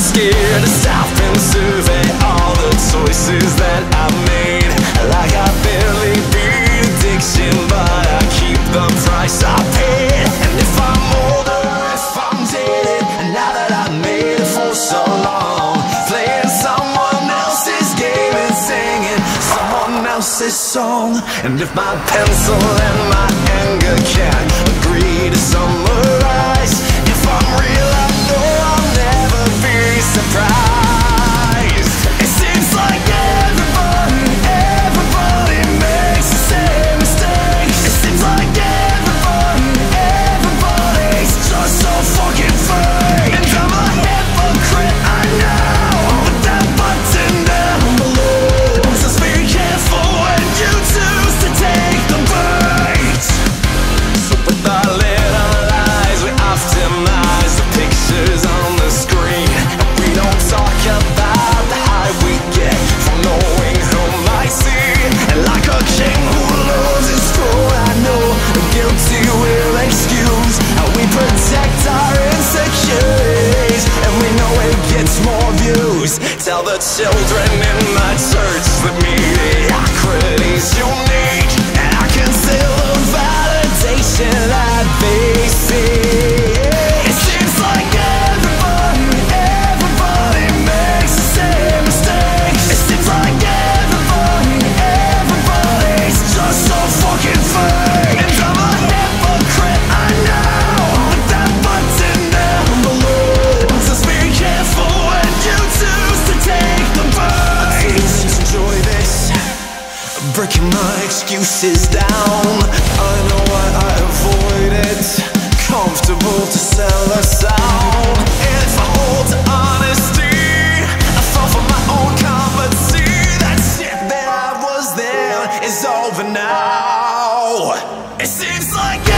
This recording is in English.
scared to stop and survey all the choices that I've made. Like I barely beat addiction, but I keep the price I paid. And if I'm older, if I'm dated, and now that I've made it for so long, playing someone else's game and singing someone else's song. And if my pencil and my anger can't agree to summarize, if I'm real, I know I'll never be surprised. It seems like everybody makes the same mistake. It seems like everybody's just so fucking fake. And I'm a hypocrite, I know, with that button down below. So be careful when you choose to take the bait. So with our little lies, we optimize the pictures on the screen, and we don't talk about the high we get from knowing who might see. And like a king who loves his throne, I know the guilty will excuse, and we protect our insecurities, and we know it gets more views. Tell the children in my church that mediocrity's unique, and I can steal the validation that they see. It seems like everybody makes the same mistake. It seems like everybody's just so fucking fake. And I'm a hypocrite, I know, with that button down below. So be careful when you choose to take the bait. Enjoy this, breaking my excuses down. I know why I avoid it, comfortable to sell a sound. And if I hold to honesty, I fall for my own competency. That shit that I was then is over now. It seems like